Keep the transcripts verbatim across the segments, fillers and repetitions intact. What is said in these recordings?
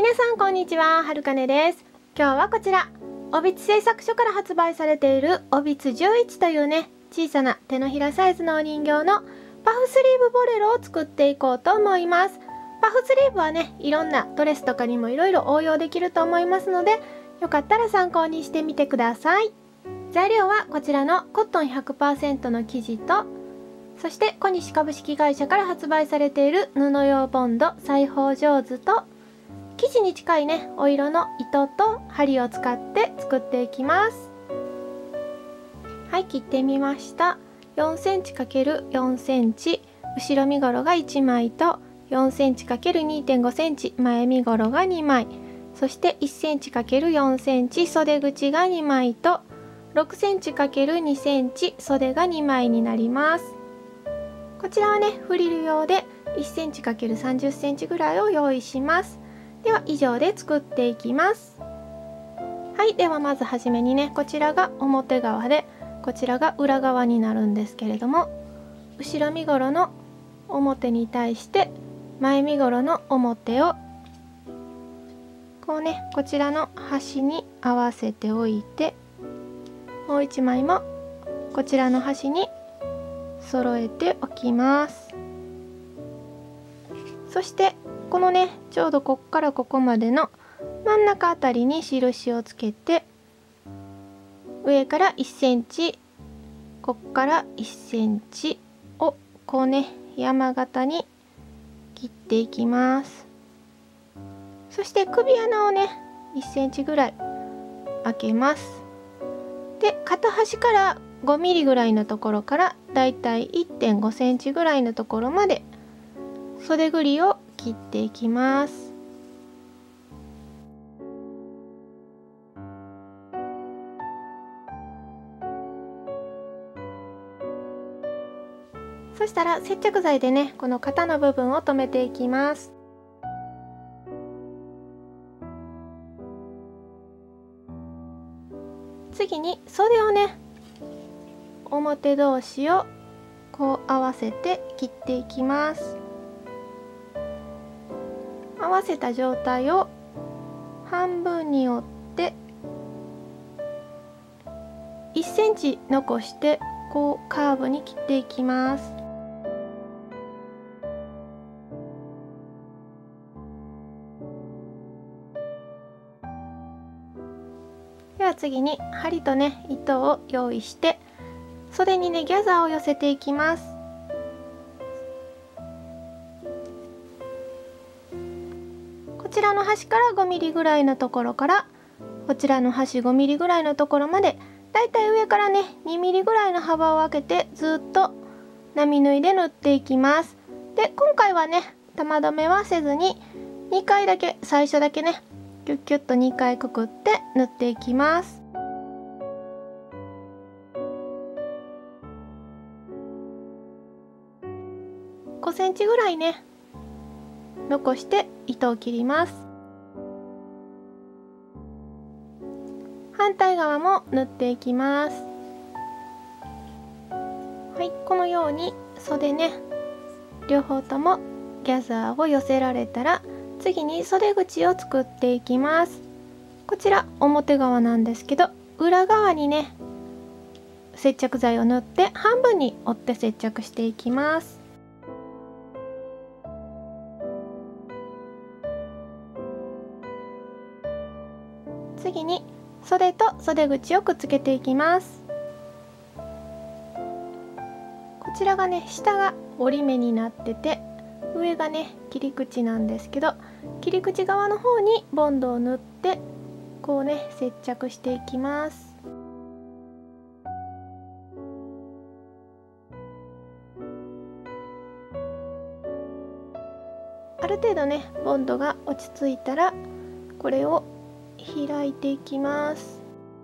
皆さんこんにちは、はるかねです。今日はこちらおびつ製作所から発売されているおびつじゅういちというね、小さな手のひらサイズのお人形のパフスリーブボレロを作っていこうと思います。パフスリーブはね、いろんなドレスとかにもいろいろ応用できると思いますので、よかったら参考にしてみてください。材料はこちらのコットン ひゃくパーセント の生地と、そして小西株式会社から発売されている布用ボンド裁縫上手と、生地に近いねお色の糸と針を使って作っていきます。はい、切ってみました。 よんセンチ×よんセンチ 後ろ身ごろがいちまいと よんセンチ×にてんごセンチ 前身ごろがにまい、そしていちセンチ×よんセンチ 袖口がにまいとろくセンチ×にセンチ 袖がにまいになります。こちらはねフリル用でいちセンチ×さんじゅっセンチぐらいを用意します。では以上で作っていきます。はい、ではまずはじめにね、こちらが表側でこちらが裏側になるんですけれども、後ろ身ごろの表に対して前身ごろの表をこうね、こちらの端に合わせておいて、もう一枚もこちらの端に揃えておきます。そしてこのね、ちょうどこっからここまでの真ん中あたりに印をつけて、上からいちセンチ、こっからいちセンチをこうね山形に切っていきます。そして首穴をねいちセンチぐらい開けます。で、片端からごミリぐらいのところからだいたいいってんごセンチぐらいのところまで袖ぐりを切っていきます。そしたら接着剤でねこの肩の部分を留めていきます。次に袖をね表同士をこう合わせて切っていきます。合わせた状態を半分に折っていちセンチ残してこうカーブに切っていきます。では次に針とね糸を用意して袖にねギャザーを寄せていきます。こちらの端からごミリぐらいのところからこちらの端ごミリぐらいのところまで、だいたい上からねにミリぐらいの幅を空けてずっと並縫いで縫っていきます。で、今回はね玉留めはせずににかいだけ、最初だけねキュッキュッとにかいくくって縫っていきます。ごセンチぐらいね残して糸を切ります。反対側も縫っていきます。はい、このように袖ね両方ともギャザーを寄せられたら、次に袖口を作っていきます。こちら表側なんですけど、裏側にね接着剤を塗って半分に折って接着していきます。次に袖と袖口をくっつけていきます。こちらがね下が折り目になってて、上がね切り口なんですけど、切り口側の方にボンドを塗ってこうね接着していきます。ある程度ねボンドが落ち着いたらこれを開いていきます。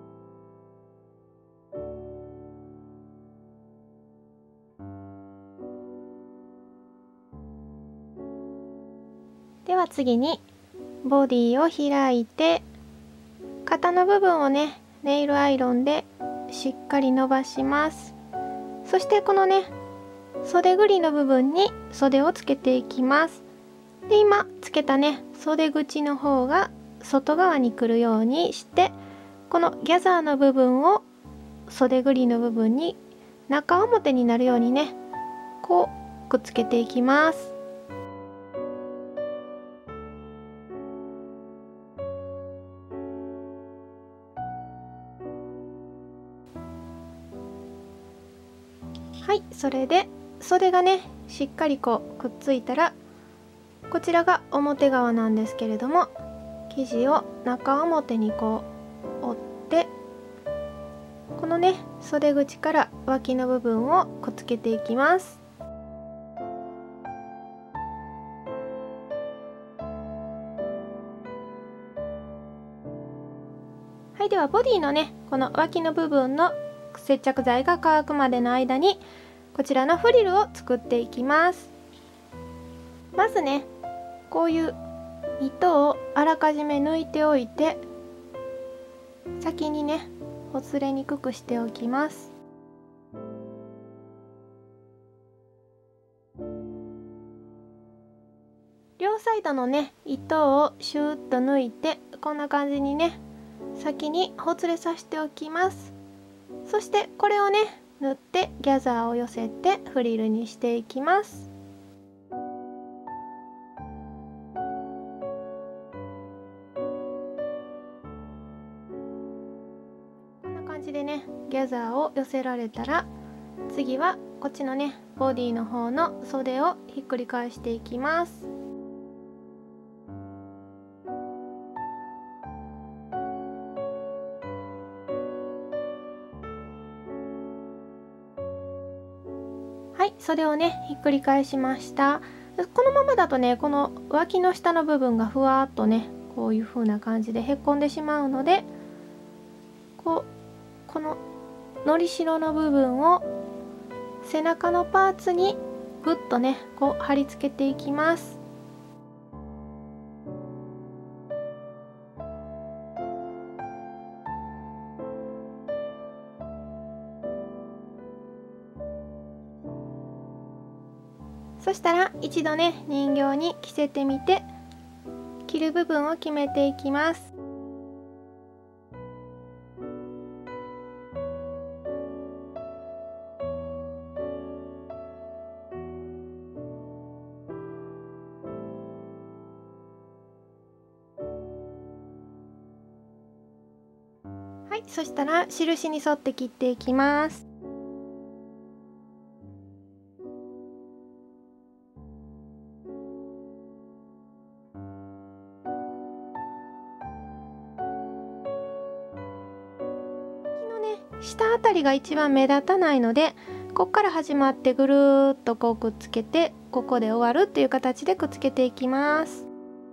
では次にボディを開いて、肩の部分をねネイルアイロンでしっかり伸ばします。そしてこのね袖ぐりの部分に袖をつけていきます。で今つけたね袖口の方が外側に来るようにして、このギャザーの部分を袖ぐりの部分に中表になるようにね、こうくっつけていきます。はい、それで袖がねしっかりこうくっついたら、こちらが表側なんですけれども、生地を中表にこう折って、このね袖口から脇の部分をくっつけていきます。はい、ではボディのねこの脇の部分の接着剤が乾くまでの間に、こちらのフリルを作っていきます。まずねこういう糸をあらかじめ抜いておいて、先にねほつれにくくしておきます。両サイドのね糸をシューッと抜いて、こんな感じにね先にほつれさせておきます。そしてこれをね縫ってギャザーを寄せてフリルにしていきます。こんな感じでねギャザーを寄せられたら、次はこっちのねボディの方の袖をひっくり返していきます。はい、袖をねひっくり返しました。このままだとねこの脇の下の部分がふわっとねこういう風な感じでへこんでしまうので、こうこののりしろの部分を背中のパーツにぐっとねこう貼り付けていきます。そしたら一度ね人形に着せてみて、着る部分を決めていきます。はい、そしたら印に沿って切っていきます。下あたりが一番目立たないので、ここから始まってぐるーっとこうくっつけて、ここで終わるっていう形でくっつけていきます。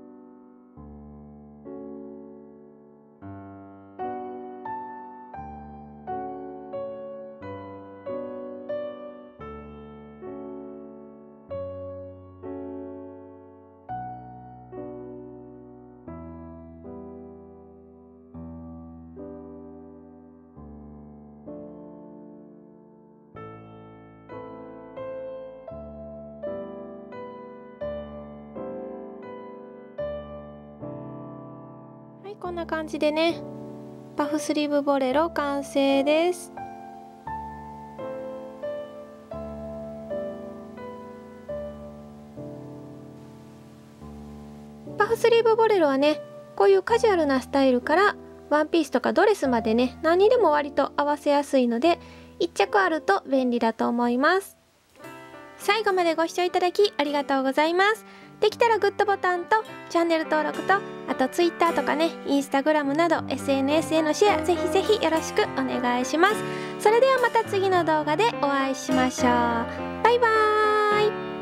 こんな感じでね、パフスリーブボレロ完成です。パフスリーブボレロはね、こういうカジュアルなスタイルからワンピースとかドレスまでね、何にでも割と合わせやすいので、いっ着あると便利だと思います。最後までご視聴いただきありがとうございます。できたらグッドボタンとチャンネル登録と、あと ツイッター とかね、インスタグラム など エスエヌエス へのシェアぜひぜひよろしくお願いします。それではまた次の動画でお会いしましょう。バイバーイ。